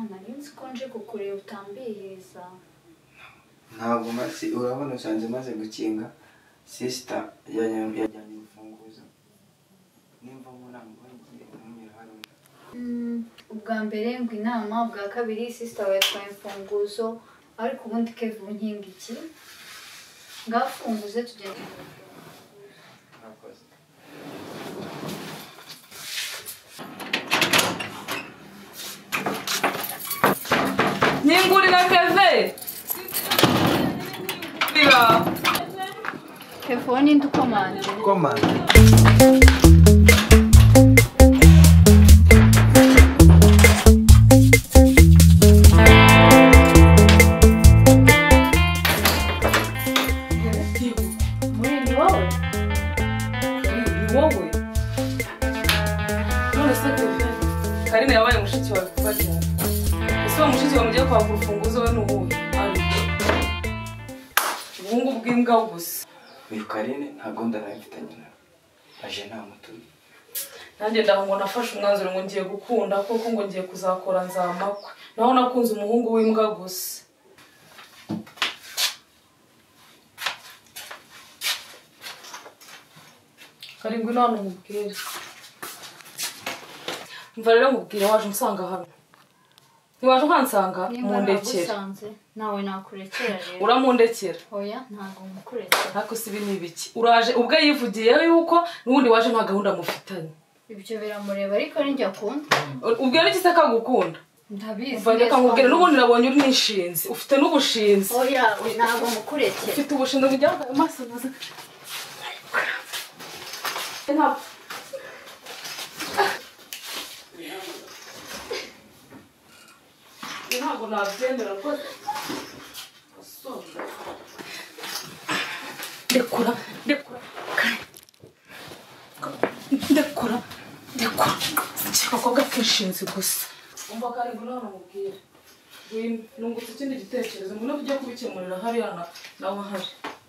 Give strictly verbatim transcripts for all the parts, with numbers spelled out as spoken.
narinzi ko nje kukureba utambihiriza. Ntabwo masi urabona usanze maze gukinga sister yajyanye imfunguzo. Nimva mu ntabwo ngiye kumira Haruna. Mm, ubwa mbere ngo inama, ubwa kabiri sister we yatwaye imfunguzo, ariko ubundi Kevin unkinga iki? Ngafunguze tugende. Ningurira Kevin. Bira. Telefone ndukomande. Komande. Karine yabaye mushiki wawe kuva cyane. Ese mushiki wawe mugiye kwa kurufunguzo we nuhuye. Ari. Ubungu bw'imbwa gusa. Uyu Karine ntago ndarayifitanye nawe. Aje nta mutuni. Nanjye ndaho nafashe umwanzuro ngo ngiye gukunda kuko ngo ngiye kuzakora nzamakwe. Naho nakunze umuhungu w'imbwa gusa. Karindwi none mubwire. Mva rero mubwire waje unsanga hano. Ntiwaje ukansanga mundekera. Nawe nakurekera rero. Uramundekera. Oya ntago mukurekera. Ariko sibi nibiki. Uraje ubwo yivugiye yuko nubundi waje nta gahunda mufitanye. Ibyo biramureba ariko ninjye akunda. Ubwo ari iki akagukunda? Ndabizi. Mva reka nkubwire nubundi nabonye uri nishinzi. Ufite n'ubushinzi. Oya ntago mukurekera. Ufite ubushinzi bujya amaso naza. Ntabwo. Ntabwo nabyemera rwose. Ndekura, ndekura. Ndekura, ndekura. Akakobwa kishinzi gusa. Umva kandi ngo none mubwire. Nungutse ikindi gitekerezo ngo tujye kubikemurira hariya nawe hari.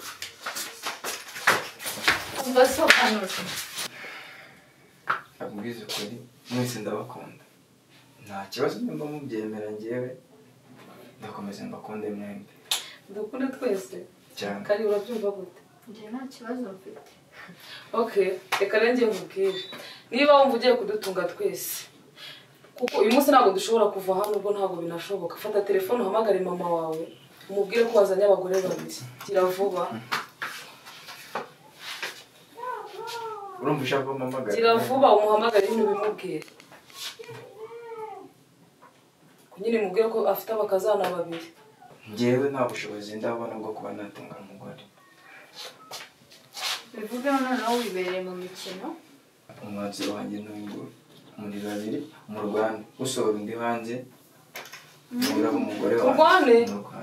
Umva sobanura. Abwize ukuri mwese ndabakunda. Nta kibazo nimba mubyemera ngewe ndakomeza mbakunde mwembi. Ndakunda twese. Cyane. Kari urabyumva gute? Nje nta kibazo mfite. Okay, reka renge nkubwire. Niba wumva ugiye kudutunga twese. Kuko uyu munsi ntabwo dushobora kuva hano ubwo ntabwo binashoboka. Fata telefone uhamagare mama wawe. Umubwire ko wazanye abagore babiri. Gira vuba. Urumva ushaka kumamagara? Gira vuba umuhamagare ntubimubwire. Kunyine mubwire ko afite abakazana babiri. Ngewe nta bushobozi ndabona bwo kuba natunga umugore. Bivuge noneho wibereye mu mikino. Umwanzuro wanjye n'uyu muri babiri mu Rwanda usohora undi hanze mubwira ko umugore wawe. Urwane?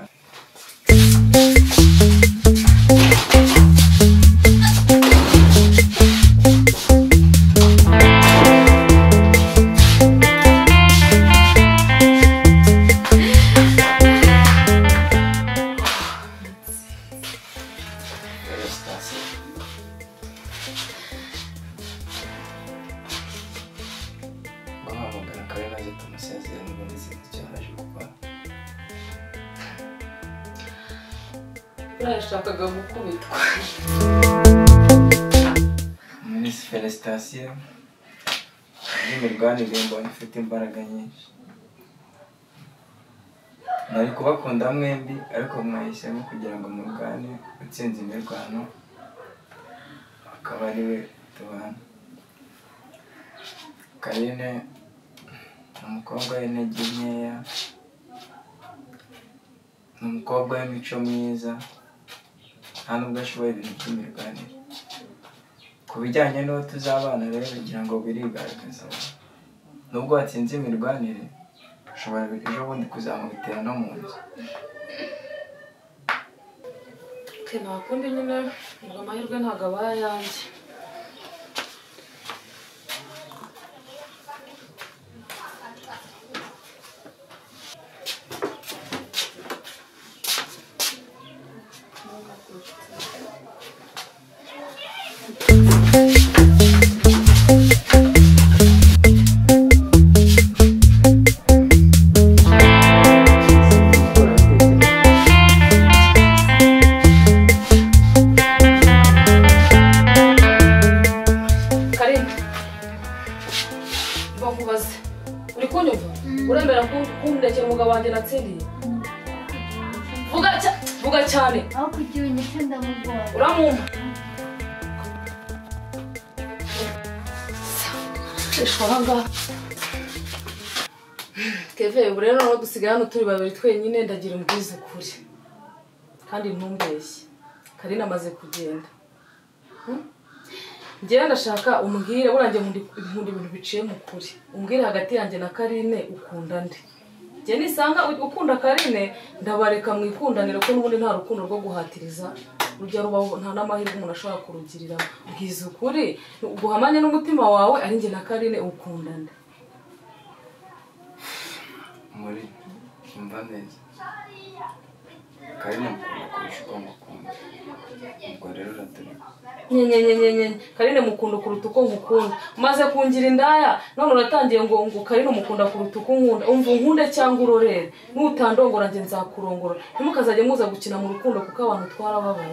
Urashakaga gukubitwa. Miss Felicitation. N'imirwano igomba ifite imbaraga nyinshi. Nari kubakunda mwembi ariko mwahisemo kugira ngo murwane utsinze imirwano akaba ari we tubana. Karine umukobwa w'intege nkeya, umukobwa w'imico myiza, nta nubwo ashoboye ibintu by'imirwanire. Ku bijyanye n'uwo tuzabana rero kugira ngo birigaragaza, nubwo watsinze imirwanire ushobora ejo bundi kuzamubitera no mu nzu. Nta kundi nyine ngo amahirwe ntabwo aba ayanjye. ndekera umugabo wanjye natsindiye vuga cyane vuga cyane aho kugira unyite ndamugora uramumpa ishwanga Keve ubu rero no dusigaye hano turi babiri twenyine ndagira umbwiza ukuri kandi ntumbeshye Karina amaze kugenda njyewe ndashaka umbwire burangiye nkunda ibintu biciye mu kuri umbwire hagati yanjye na Karine ukunda nde njye nisanga ukunda Karine ndabareka mwikundanira ko n'ubundi nta rukundo rwo guhatiriza urujya rubaho nta n'amahirwe umuntu ashobora kurugirira bwiza ukuri guhamanya n'umutima wawe ari njye na Karine ukunda nde muri umva neza Karine mukunda kurusha uko mukunda ubwo rero uratureka nyenyenyenyenye Karine mukunda kuruta uko nkukunda umaze kungira indaya none uratangiye ngo ngo Karine mukunda kuruta uko nkunda umva nkunde cyangwa urorere n'utandongora nje nzakurongora ntimukazajye muza gukina mu rukundo kuko abantu twarababaye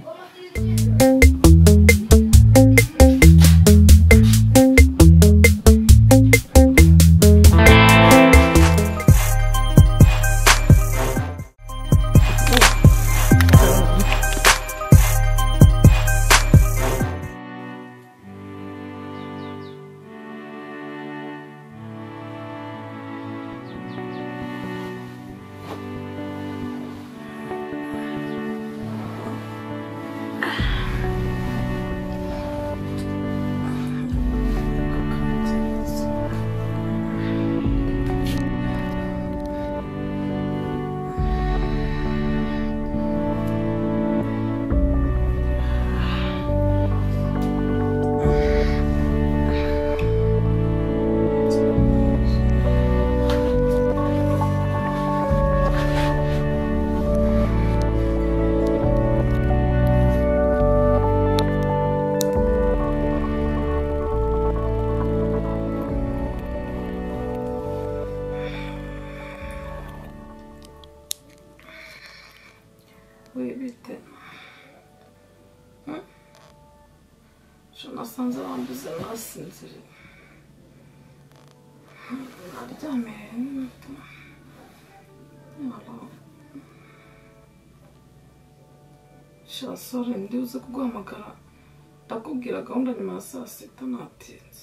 wibite nasanze wambuze nasinziriye naryamiye n'umutima sha sore ndi uze kuguhamagara ndakubwira gahunda nyuma ya saa sita natinze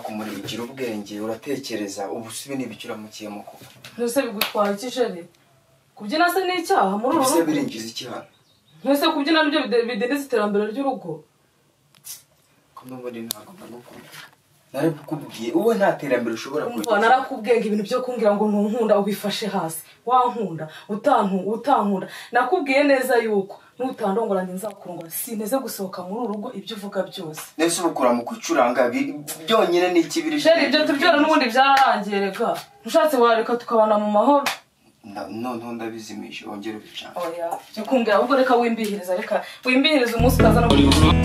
kumurikira ubwenge uratekereza ubu sibe n'ibicura mu kiyemuko Ntose bigutwara iki sheri kubyina se n'icyaha muri uru rugo birinjiza icyaha Ntose kubyina nibyo bidendeza iterambere ry'urugo ko n'ubundi ntabwo ndagukunda narakubwiye uwe nta terambere ushobora kugira narakubwenga ibintu byo kumbwira ngo ntunkunda ubifashe hasi wankunda utantu utankunda nakubwiye neza yuko nutandongora nge nzakurongora sineze gusohoka muri urugo ibyo uvuga byose nese ubukura mu kucuranga byonyine n'ikibiri sheri ibyo tubyora n'ubundi byararangiye reka ntushatse wareka tukabana mu mahoro none ndabizimisha wongere ubicana oya byo kumbwira ahubwo reka wimbihiriza reka wimbihiriza umunsi ukaza no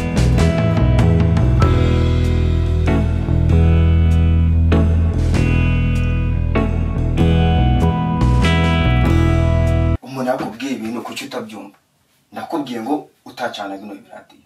nakubwiye ibintu kuki utabyumva nakubwiye ngo utacana bino biradiyo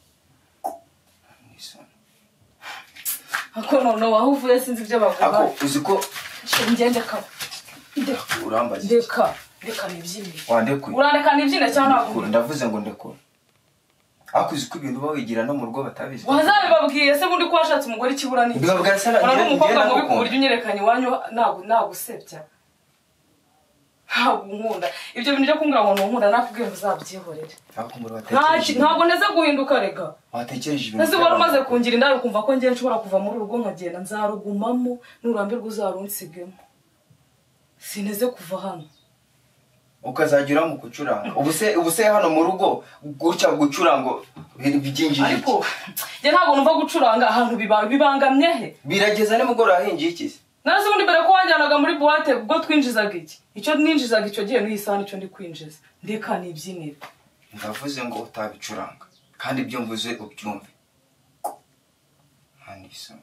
ako none waho uvuye sinzi ibyo bavuga ako uzi ko ngende ka urambaza ndeka ndeka nibyine wandekuye urandeka nibyine cyangwa ntabwo ndavuze ngo ndekura ako uzi ko ibintu bawigira no mu rugo batabizi wazabibabwiye se bundi ko washatse umugore ikibura n'iki bibabwira sara urabona umukobwa mubi ku buryo unyerekanye iwanyu ntabwo nagusebya ntabwo nkunda ibyo bintu byo kumbwira ngo nunkunda nakubwiye ngo uzabyihorere ntabwo neza guhinduka rega watekereje ibintu nese wari umaze kungira indayi ukumva ko ngiye nshobora kuva muri urugo nkagenda nzarugumamo nurambirwa uzarunsigemo sineze kuva hano ukazagira mu gucuranga ubuse ubuse hano mu rugo gutya gucuranga bijinjije ariko je ntabwo numva gucuranga ahantu bibangamye he birageza nimugora ahingiye iki Nazo undi bere ko wanjyanaga muri boîte ubwo twinjizaga iki icyo ninjizaga icyo gihe n'isana icyo ndi kwinjiza ndeka nibyinira ndavuze ngo utabicuranga kandi ibyo mvuze ubyumve Anisa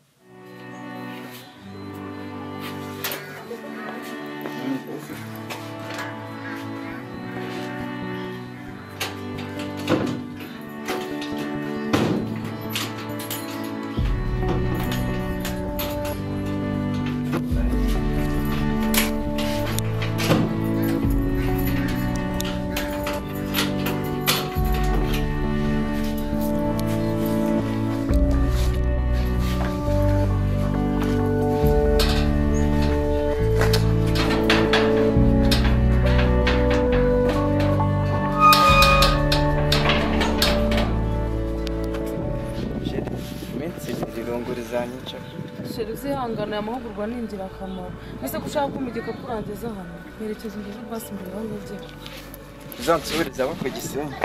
uzihangana amahugurwa ni ingirakamaro ese ko ushaka kumva igikapu urangeza hano merekeza imbere basi imbere aho ngegera uzansubiriza abo ku Gisenyi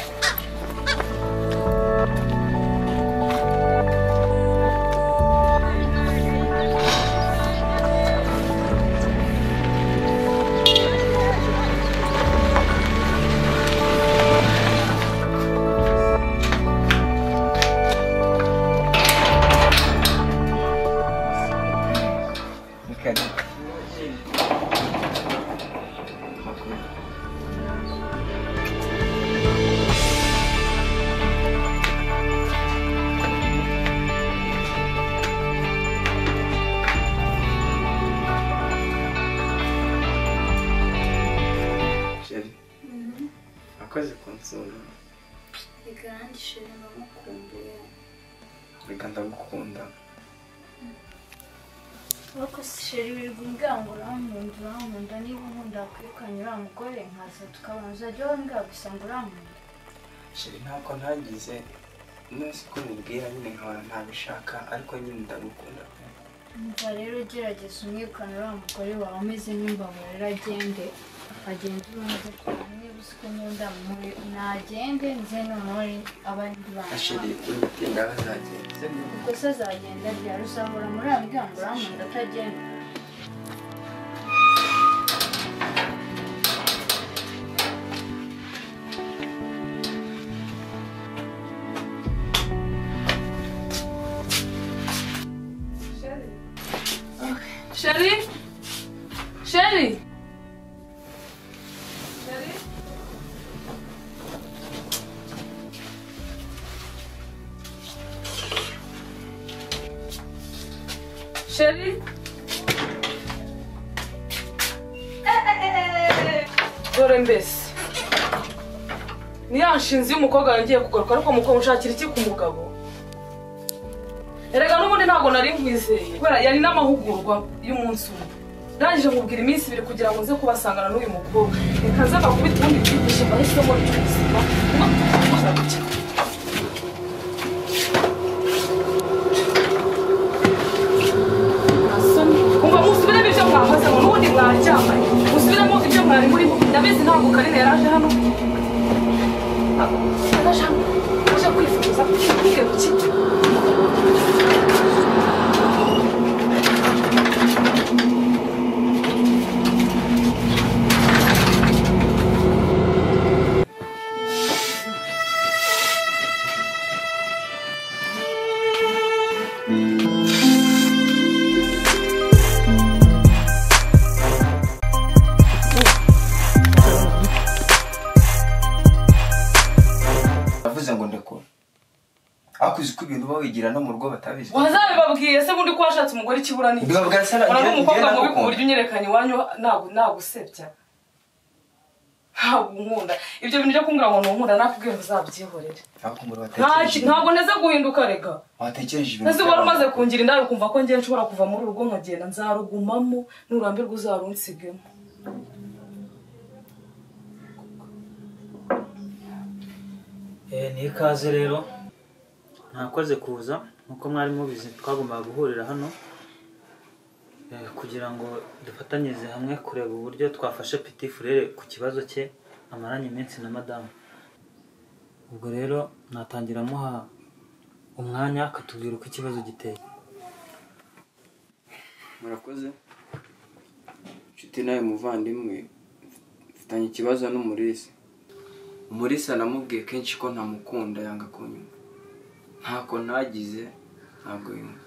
Akoze konsolo. Igandi sheri namukumbuye. Reka ndagukunda. Wako sheri birumbwira ngo urankunda urankunda niba unkunda kwirukanye uriya mugore nkaza tukabona uzajya wambwira gusa ngo urankunda. Sheri ntabwo ntagize nose ko mubwira nyine nkabona ntabishaka ariko nyine ndagukunda. Umva rero gerageza umwirukane uriya mugore wawe ameze nk'imbabura agende agende urumve cyane niba uzi ko nkunda muri nagende nze no muri abandi bana. Sheri urutinda bazagenda. Ubwo se azagenda ryari uzahora muri aya miryango urankunda atagenda. Sheri? Sheri? Sheri? Dore mbese ni ya nshinzi y'umukobwa yongeye kugaruka ariko umukobwa ushakira iki ku mugabo erega n'ubundi ntabwo nari nkwizeye kubera yari n'amahugurwa y'umunsi umwe ndangije nkubwira iminsi ibiri kugira ngo nze kubasangana n'uyu mukobwa reka nze bakubita ubundi byigishe bahisemo ry'ubuzima umva musubiremo ibyo mwakoze ngo n'ubundi mwaryamanye musubiremo ibyo mwari murimo ndabizi ntabwo Karine yaraje hano yaraje hano aje kwifuza kubwira iki akuzi ko ibintu bawigira no mu rugo batabizi wazabibabwiye se bundi ko washatse umugore ikibura n'iki urabona umukobwa mubi ku buryo unyerekanye iwanyu nagusebya ntabwo nkunda ibyo bintu byo kumbwira ngo nunkunda nakubwiye uzabyihorere ntabwo neza guhinduka rega watekereje ibintu nese wari umaze kungira indayi ukumva ko ngiye nshobora kuva muri urugo nkagenda nzarugumamo nurambirwa uzarunsigemo ni ikaze rero ntakoze kuza nkuko mwari mubizi twagombaga guhurira hano kugira ngo dufatanyirize hamwe kureba uburyo twafashe Petit Frere ku kibazo cye amaranye iminsi na madamu. Ubwo rero natangira muha umwanya akatubwira uko ikibazo giteye. Murakoze nshuti nawe muvandimwe mfitanye ikibazo n'umurisi. Umurisi namubwiye kenshi ko ntamukunda yanga kunyuma ntako nagize ntabwo yumva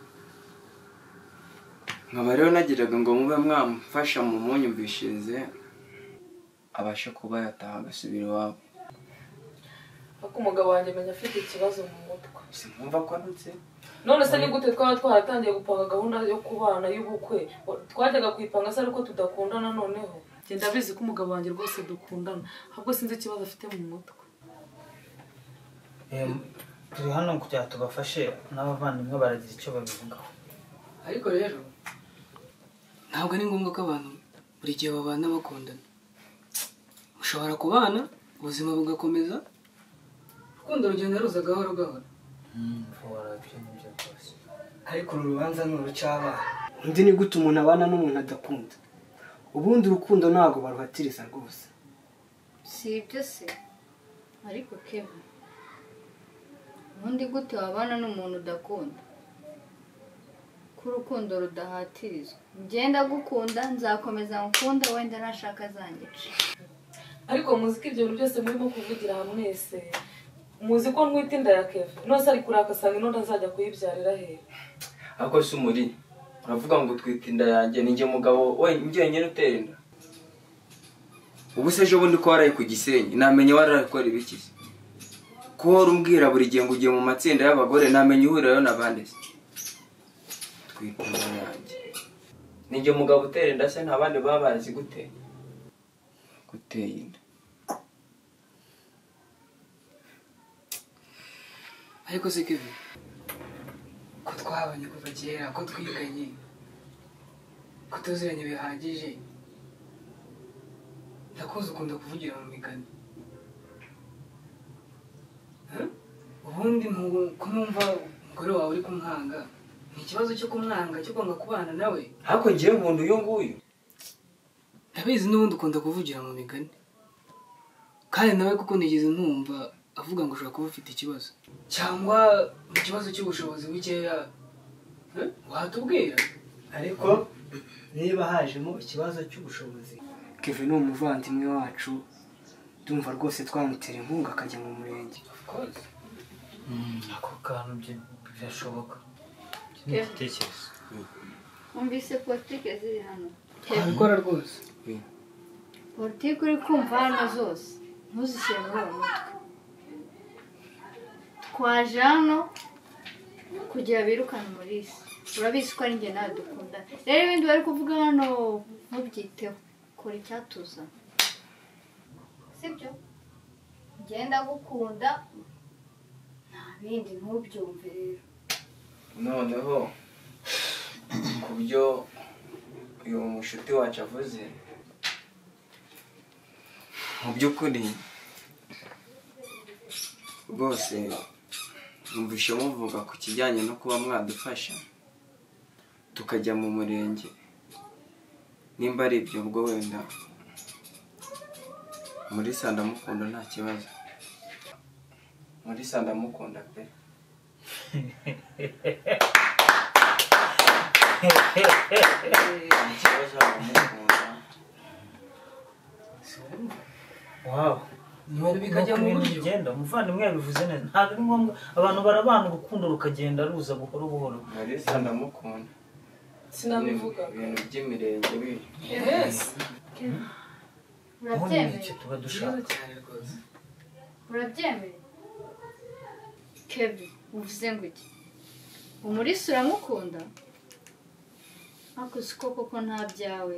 nkaba rero nagiraga ngo mube mwamfasha mu munyumvishirize abashe kuba yataha agasubira iwabo. Ako umugabo wanjye menya afite ikibazo mu mutwe sinumva ko ndutse none se ni gute twaba twaratangiye gupanga gahunda yo kubana y'ubukwe twajyaga kwipanga se ariko tudakundana noneho genda bizi ko umugabo wanjye rwose dukundana ahubwo sinzi ikibazo afite mu mutwe. Turi hano kugira tubafashe n'abavandimwe baragira icyo babivugaho. Ariko rero ntabwo ari ngombwa ko abantu buri gihe babana bakundana. Ushobora kubana ubuzima bugakomeza urukundo rugenda ruza gahoro gahoro. Ariko uru rubanza ni urucabana. Undi ni gute umuntu abana n'umuntu adakunda? Ubundi urukundo ntabwo baruhatiriza rwose. Si ibyo se ariko Kevin ubundi gute wabana n'umuntu udakunda ko urukundo rudahatirizwa ngenda gukunda nzakomeza ngukunda wenda nashaka zanyica. Ariko muzi ko ibyo bintu byose murimo kuvugira mwese muzi ko ntwite inda ya Kevin nose ari kurakasanga inonda nzajya kuyibyarira he. Ako se umuri uravuga ngo twite inda yanjye ninjye mugabo we njyenyine utera inda ubu se ejo bundi ko waraye ku Gisenyi namenye warakora ibiki ko urumbwira buri gihe ngo ugiye mu matsinda y'abagore namenye uhurirayo n'abandi se twite inda yanjye ninjye mugabo utera inda se nta bandi baba bazi gute gutera inda. Ariko se Kevin ko twabanye kuva kera ko twiganye ko tuziranye bihagije ndakuzi ukunda kuvugira mu migani ubundi ko numva umugore wawe uri kumwanga ni ikibazo cyo kumwanga cyo kwanga kubana nawe. Ariko ngiye nkunda uyu nguyu ndabizi n'ubundi ukunda kuvugira mu migani kandi nawe kuko nigeze numva avuga ngo ushobora kuba ufite ikibazo cyangwa mu kibazo cy'ubushobozi bukeya watubwira. Ariko niba hajemo ikibazo cy'ubushobozi Kevin ni umuvandimwe wacu ndumva rwose twamutera inkunga akajya mu murenge. Ako kantu birashoboka igitekerezo. Umvise politike ziri hano twabikora rwose. politike uri kumva hano zose ntuzishyire muri uwo mutwe. Twaje hano kugira birukane umurisi urabizi ko ari njye nawe dukundana rero ibindi bari kuvuga hano ntubyiteho kora icyatuza sibyo ngenda gukunda nta bindi ntubyumve rero. noneho ku byo uyu mushuti wacu avuze mu by'ukuri rwose numvise muvuga ku kijyanye no kuba mwadufasha tukajya mu murenge nimba ari ibyo ubwo wenda muri Sandamukunda nta kibazo muri Sandamukunda pe ikibazo aramukunda wow Ibintu bikajya mu buryo bigenda umuvandimwe yabivuze neza ntabwo ari ngombwa abantu barabana urukundo rukagenda ruza buhoro buhoro muri Sandamukunda sinabivuga ibintu by'imirenge bi yes ubundi ni iki urabyemeye tuba dushaka cyane rwose. urabyemeye Kevin uvuze ngo iki umurisi uramukunda ariko siko koko nta byawe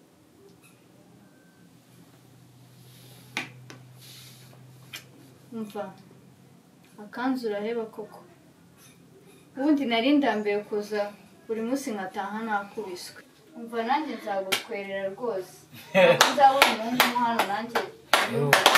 umva akanzu uraheba koko ubundi nari ndambiwe kuza buri munsi nkataha nakubiswe umva nanjye nzagutwerera rwose ntabwo nzabona umuhungu hano nanjye